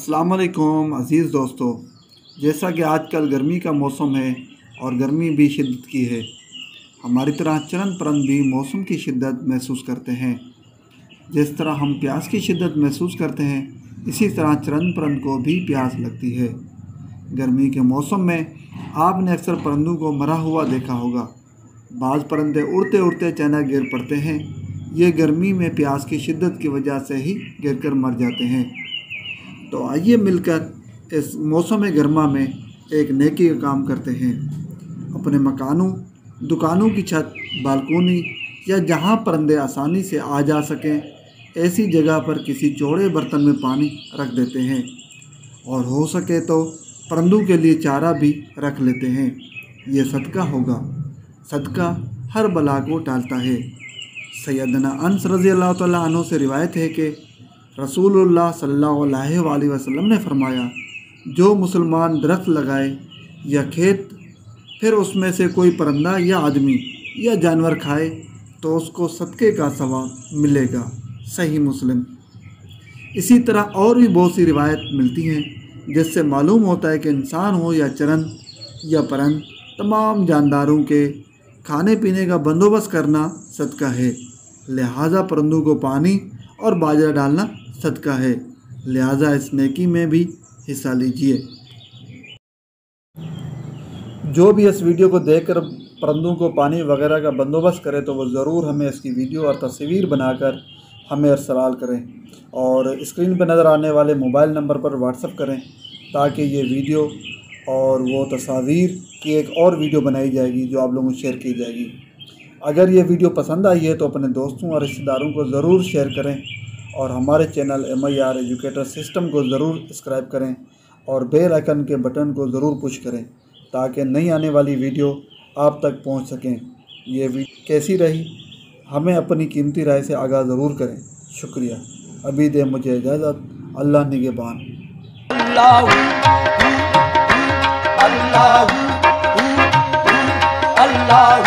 अस्सलाम वालेकुम अज़ीज़ दोस्तों, जैसा कि आजकल गर्मी का मौसम है और गर्मी भी शिद्दत की है, हमारी तरह चरंद परंद भी मौसम की शिद्दत महसूस करते हैं। जिस तरह हम प्यास की शिद्दत महसूस करते हैं, इसी तरह चरंद परंद को भी प्यास लगती है। गर्मी के मौसम में आपने अक्सर परंदों को मरा हुआ देखा होगा। बाज़ परंदे उड़ते उड़ते अचानक गिर पड़ते हैं। ये गर्मी में प्यास की शिद्दत की वजह से ही गिरकर मर जाते हैं। तो आइए मिलकर इस मौसम गर्मा में एक नेकी का काम करते हैं। अपने मकानों, दुकानों की छत, बालकोनी या जहां परंदे आसानी से आ जा सकें, ऐसी जगह पर किसी चौड़े बर्तन में पानी रख देते हैं और हो सके तो परंदों के लिए चारा भी रख लेते हैं। ये सदका होगा। सदका हर बला को टालता है। सैयदना अनस रज़ी अल्लाह तआला अन्हु से रिवायत है कि रसूलुल्लाह सल्लल्लाहु अलैहि वसल्लम ने फरमाया, जो मुसलमान दरख्त लगाए या खेत, फिर उसमें से कोई परंदा या आदमी या जानवर खाए तो उसको सदक़े का सवाब मिलेगा। सही मुस्लिम। इसी तरह और भी बहुत सी रिवायत मिलती हैं जिससे मालूम होता है कि इंसान हो या चरंद या परंद, तमाम जानदारों के खाने पीने का बंदोबस्त करना सदका है। लिहाजा परंदों को पानी और बाजरा डालना सदका है। लिहाजा इस नेकी में भी हिस्सा लीजिए। जो भी इस वीडियो को देखकर परंदों को पानी वगैरह का बंदोबस्त करे तो वो ज़रूर हमें इसकी वीडियो और तस्वीर बनाकर हमें इरसाल करें और स्क्रीन पर नज़र आने वाले मोबाइल नंबर पर व्हाट्सएप करें, ताकि ये वीडियो और वो तस्वीर की एक और वीडियो बनाई जाएगी जो आप लोगों को शेयर की जाएगी। अगर ये वीडियो पसंद आई है तो अपने दोस्तों और रिश्तेदारों को ज़रूर शेयर करें और हमारे चैनल MIR एजुकेटर सिस्टम को ज़रूर सब्सक्राइब करें और बेल आइकन के बटन को ज़रूर पुश करें, ताकि नई आने वाली वीडियो आप तक पहुंच सकें। ये वीडियो कैसी रही, हमें अपनी कीमती राय से आगाह ज़रूर करें। शुक्रिया। अभी दे मुझे इजाज़त। अल्लाह निगहबान। अल्लाह